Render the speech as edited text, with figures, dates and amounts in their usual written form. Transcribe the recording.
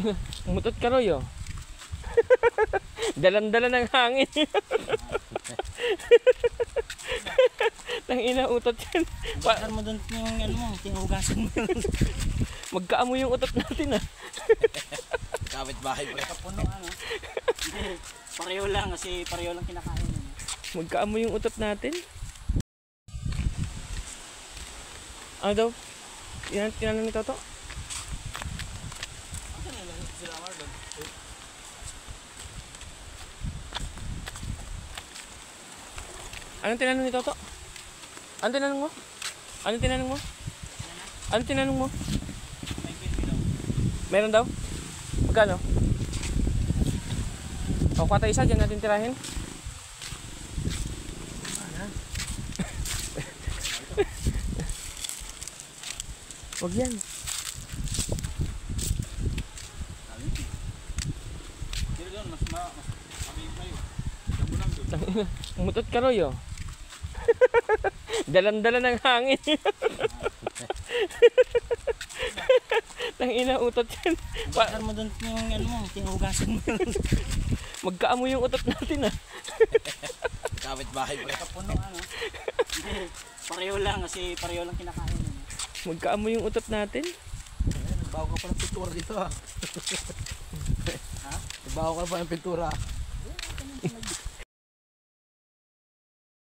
Umutot ka, Roy, oh. Dalan-dala ng hangin. Tangina, utot yan. Bakit mo doon yung ano mo, tinugasan mo. Magkaamoy yung utot natin, ah. Kapit bahay mo. Kapuno ano. Hindi, pareho lang kasi pareho lang kinakain. Magkaamoy yung utot natin. Ano daw? Yan, tinanong ni Toto. Anong tinanong ni Toto? Anong tinanong mo? Anong tinanong mo? Anong tinanong mo? Meron daw? Magkano? O, kuha tayo isa, dyan natin tirahin. Huwag yan. Umutot ka, Roy, oh. Dalan-dala ng hangin. Tangina, utot yan. Bakit mo doon yung ano mo, tinugasan mo. Magkaamoy yung utot natin, ah. Kapit bahay mo. Kapuno ano. Hindi, pareho lang kasi pareho lang kinakain. Magkaamoy yung utot natin. Nagbago ka pa ng pintura dito, ha? Ha? Nagbago ka pa ng pintura.